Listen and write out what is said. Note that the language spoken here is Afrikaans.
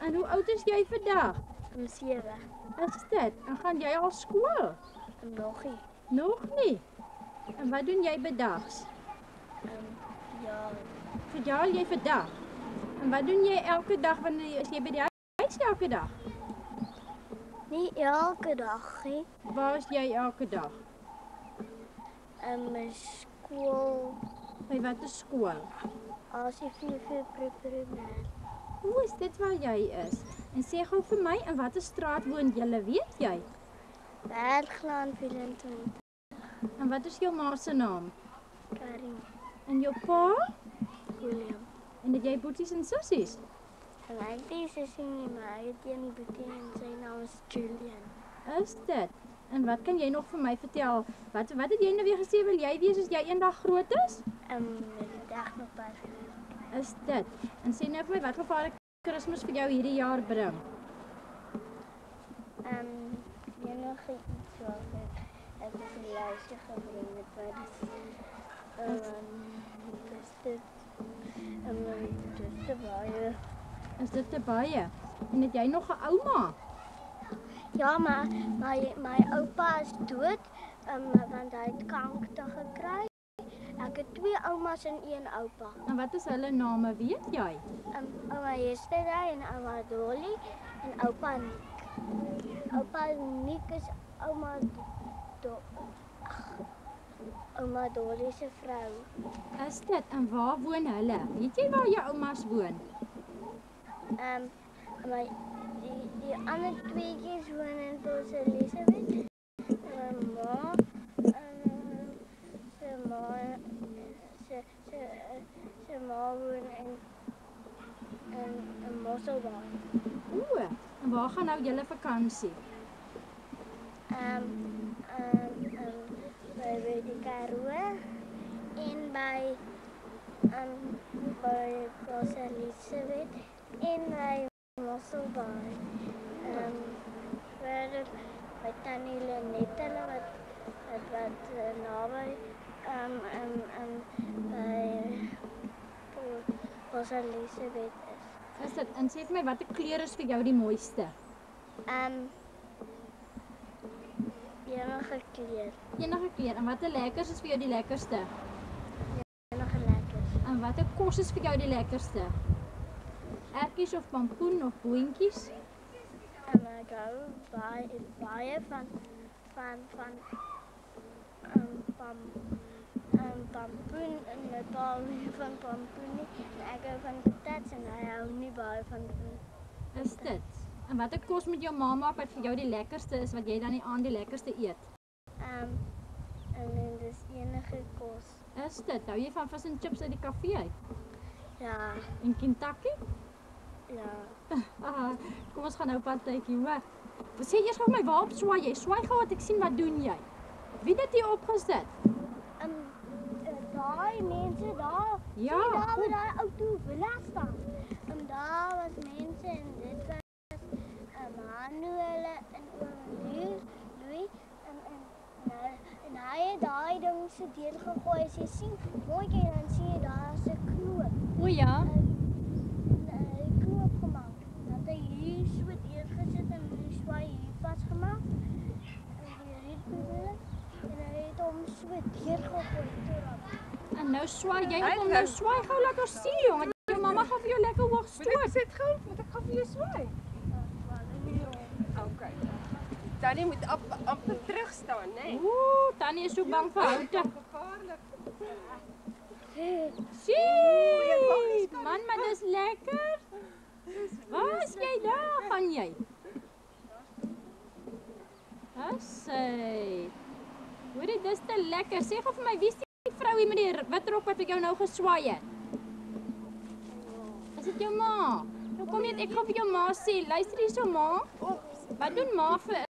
En hoe oud is jy vandag? Om 7. Is dit? En gaan jy al skool? Nog nie. Nog nie. En wat doen jy bedags? Ja, Verjaal jy vandag? En wat doen jy elke dag wanneer is jy by die huis elke dag? nie elke dag nie. Waar is jy elke dag? My skool, By watter skool? as jy vir primêr. Hoe is dit waar jy is? En sê gou vir my, in watter straat woon julle, weet jy? Bergland, Willem. En wat is jou ma se naam? Karin, En jou pa? William. En het jy boeties en sussies? En ek is nie, maar hy het een boetie en sy naam is Julian. Is dit? En wat kan jy nog vir my vertel? Wat het jy nou weer gesê wil jy wees as jy eendag groot is? Die dag nog pas. Is dit? En sê nou vir my, wat gaan Vader Kersfees vir jou hierdie jaar bring? Enige iets wat ek op die lijstje gebring het, maar dit is te baie. Is dit te baie? En het jy nog 'n ouma? Ja, maar my oupa is dood, want hy het kanker gekry. Ek het 2 oumas en 1 oupa. En wat is hulle name, weet jy? Ouma Yesterday en ouma Dolly en oupa Nick. Oupa Nick is ouma Dolly se vrou. Is dit? En waar woon hulle? Weet jy waar jou oumas woon? Maar die ander tweetjies woon in Port Elizabeth. Sy ma woon in Mosselbaai. Oeh, en waar gaan nou julle vakansie? By die Karoo en by Port Elizabeth en by Mosselbaai. Verder by Tannie Lenette wat naby by Port Elizabeth is. Is dit? En sê vir my, watter kleur is vir jou die mooiste? Enige kleur. Enige kleur. En watter lekkers is vir jou die lekkerste? Enige lekkers. En watter kos is vir jou die lekkerste? Ertjies of pampoen of boontjies? Ek hou baie van pampoen en my pa hou nie van pampoen nie. Ek hou van patats en hy hou nie baie van doen. Is dit? En watter kos met jou ma maak wat vir jou die lekkerste is, wat jy dan die aand die lekkerste eet? En dis enige kos. Is dit? Hou jy van vis en chips uit die kafee uit? Ja, En Kentucky? ja. Kom ons gaan nou partytjie, hoor. Sê eers gou my, waarop swaai jy? Swaai gou wat ek sien, wat doen jy? Wie het dit hier opgesit? Daai mense daar. Ja, Sien daar goed. waar daai ou villa staan. En daar was mense en dit was Manuel en Louis en hy het daai ding se deur gegooi. As jy sien, mooi kyk dan sien jy daar se knoop. O ja. Hy knoop gemaak. Dan het hy hier so deur gesit en die swaai hier vasgemaak. En die rietbewille en hy het hom so deur gegooi toe dan. En nou swaai jy hom, nou swaai gou lekker sien, jongen. Jou mamma gaan vir jou lekker hoog stoot. Sit gou, moet ek gou vir jou swaai? Okay. Tannie moet amper terug staan, né? Oeh, Tannie is so bang vir houte. Gevaarlik. Sien, man, maar dis lekker. Waar is jy daar, gaan jy? Assai. Hoor dit, dis te lekker. Sê gou vir my, wie is die vrou hier met die wit rok wat ek jou nou geswaai het? Is dit jou ma? Nou kom jy, ek gaan vir jou ma sê, luister hierso ma. Wat doen ma vir